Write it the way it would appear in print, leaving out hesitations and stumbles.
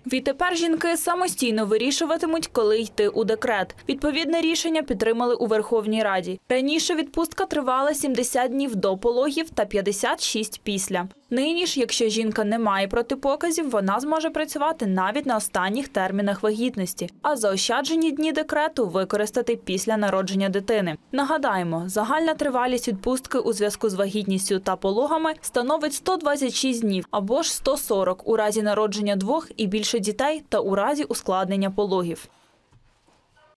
Відтепер жінки самостійно вирішуватимуть, коли йти у декрет. Відповідне рішення підтримали у Верховній Раді. Раніше відпустка тривала 70 днів до пологів та 56 після. Нині ж, якщо жінка не має протипоказів, вона зможе працювати навіть на останніх термінах вагітності, а заощаджені дні декрету використати після народження дитини. Нагадаємо, загальна тривалість відпустки у зв'язку з вагітністю та пологами становить 126 днів або ж 140 у разі народження 2 і більше дітей та у разі ускладнення пологів.